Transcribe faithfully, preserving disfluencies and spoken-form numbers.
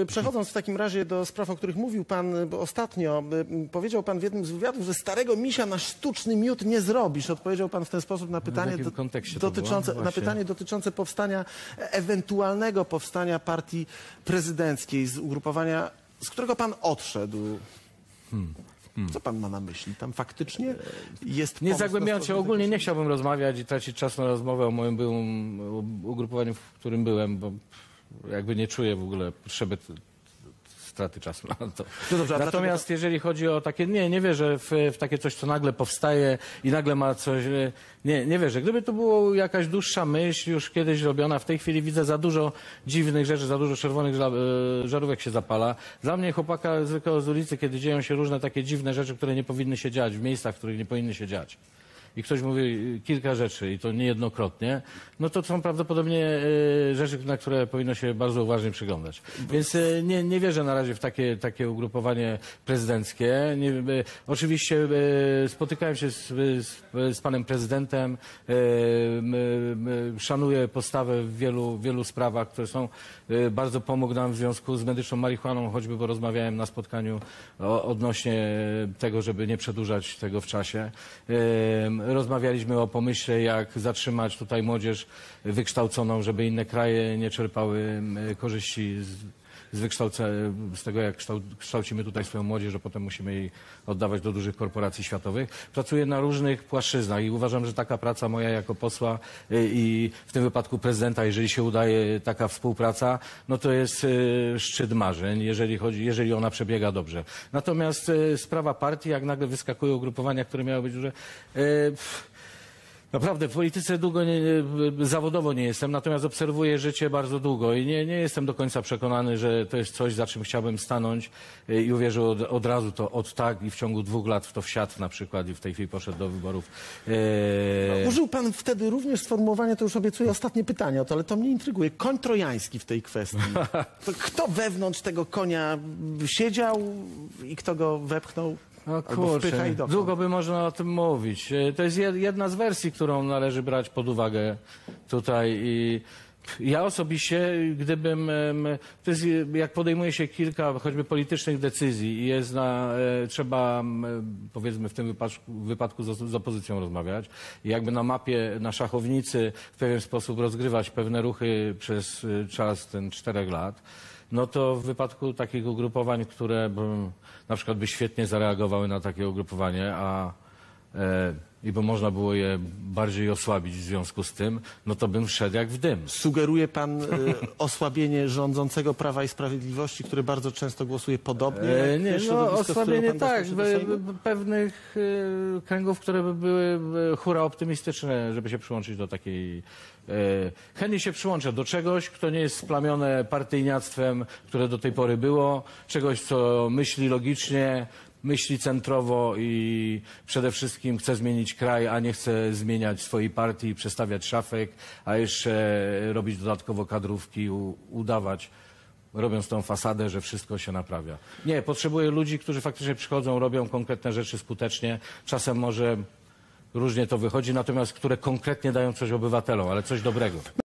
przechodząc w takim razie do spraw, o których mówił pan bo ostatnio, powiedział pan w jednym z wywiadów, że starego misia na sztuczny miód nie zrobisz. Odpowiedział pan w ten sposób na pytanie, do, dotyczące, na pytanie dotyczące powstania, ewentualnego powstania partii prezydenckiej z ugrupowania, z którego pan odszedł. Hmm. Hmm. Co pan ma na myśli? Tam faktycznie jest... Nie zagłębiając się, ogólnie nie chciałbym rozmawiać i tracić czas na rozmowę o moim byłym ugrupowaniu, w którym byłem, bo jakby nie czuję w ogóle potrzeby straty czasu na to. No dobrze, natomiast to... jeżeli chodzi o takie, nie, nie wierzę w, w takie coś, co nagle powstaje i nagle ma coś, nie, nie wierzę. Gdyby to była jakaś dłuższa myśl, już kiedyś robiona, w tej chwili widzę za dużo dziwnych rzeczy, za dużo czerwonych żarówek się zapala. Dla mnie, chłopaka zwykłego z ulicy, kiedy dzieją się różne takie dziwne rzeczy, które nie powinny się dziać, w miejscach, w których nie powinny się dziać, i ktoś mówi kilka rzeczy, i to niejednokrotnie, no to są prawdopodobnie e, rzeczy, na które powinno się bardzo uważnie przyglądać. Więc e, nie, nie wierzę na razie w takie, takie ugrupowanie prezydenckie. Nie, e, oczywiście e, spotykałem się z, z, z panem prezydentem, e, m, m, szanuję postawę w wielu, wielu sprawach, które są, e, bardzo pomógł nam w związku z medyczną marihuaną, choćby bo rozmawiałem na spotkaniu o, odnośnie tego, żeby nie przedłużać tego w czasie. E, Rozmawialiśmy o pomyśle, jak zatrzymać tutaj młodzież wykształconą, żeby inne kraje nie czerpały korzyści z, z, wykształce, z tego, jak kształ, kształcimy tutaj swoją młodzież, że potem musimy jej oddawać do dużych korporacji światowych. Pracuję na różnych płaszczyznach i uważam, że taka praca moja jako posła i w tym wypadku prezydenta, jeżeli się udaje taka współpraca, no to jest szczyt marzeń, jeżeli chodzi, jeżeli ona przebiega dobrze. Natomiast sprawa partii, jak nagle wyskakują ugrupowania, które miały być duże, naprawdę w polityce długo nie, zawodowo nie jestem, natomiast obserwuję życie bardzo długo i nie, nie jestem do końca przekonany, że to jest coś, za czym chciałbym stanąć i uwierzył od, od razu to od tak i w ciągu dwóch lat w to wsiadł na przykład i w tej chwili poszedł do wyborów. E... No, użył pan wtedy również sformułowania, to już obiecuję ostatnie pytanie o to, ale to mnie intryguje, koń trojański w tej kwestii. To kto wewnątrz tego konia siedział i kto go wepchnął? No kurczę, długo by można o tym mówić. To jest jedna z wersji, którą należy brać pod uwagę tutaj i ja osobiście, gdybym, to jest, jak podejmuje się kilka choćby politycznych decyzji i jest na, trzeba powiedzmy w tym wypadku, wypadku z, z opozycją rozmawiać i jakby na mapie, na szachownicy w pewien sposób rozgrywać pewne ruchy przez czas ten czterech lat, no to w wypadku takich ugrupowań, które by, na przykład by świetnie zareagowały na takie ugrupowanie, a e, i by można było je bardziej osłabić w związku z tym, no to bym wszedł jak w dym. Sugeruje pan e, osłabienie rządzącego Prawa i Sprawiedliwości, które bardzo często głosuje podobnie? E, nie, no osłabienie tak, pewnych e, kręgów, które by były hura optymistyczne, żeby się przyłączyć do takiej... E, chętnie się przyłączę do czegoś, kto nie jest splamione partyjniactwem, które do tej pory było, czegoś, co myśli logicznie, myśli centrowo i przede wszystkim chce zmienić kraj, a nie chce zmieniać swojej partii, przestawiać szafek, a jeszcze robić dodatkowo kadrówki, u, udawać, robiąc tą fasadę, że wszystko się naprawia. Nie, potrzebuję ludzi, którzy faktycznie przychodzą, robią konkretne rzeczy skutecznie, czasem może różnie to wychodzi, natomiast które konkretnie dają coś obywatelom, ale coś dobrego.